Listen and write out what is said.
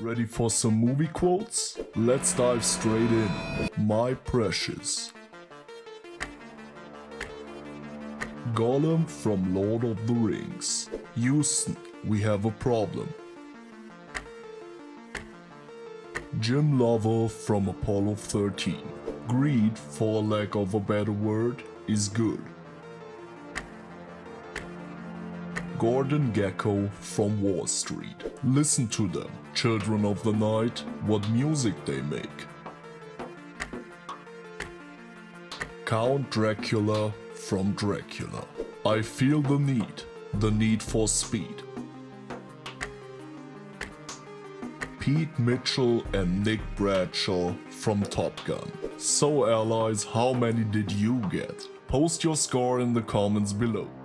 Ready for some movie quotes? Let's dive straight in. My precious. Gollum from Lord of the Rings. Houston, we have a problem. Jim Lover from Apollo 13. Greed, for lack of a better word, is good. Gordon Gekko from Wall Street. Listen to them, children of the night, what music they make. Count Dracula from Dracula. I feel the need for speed. Pete Mitchell and Nick Bradshaw from Top Gun. So allies, how many did you get? Post your score in the comments below.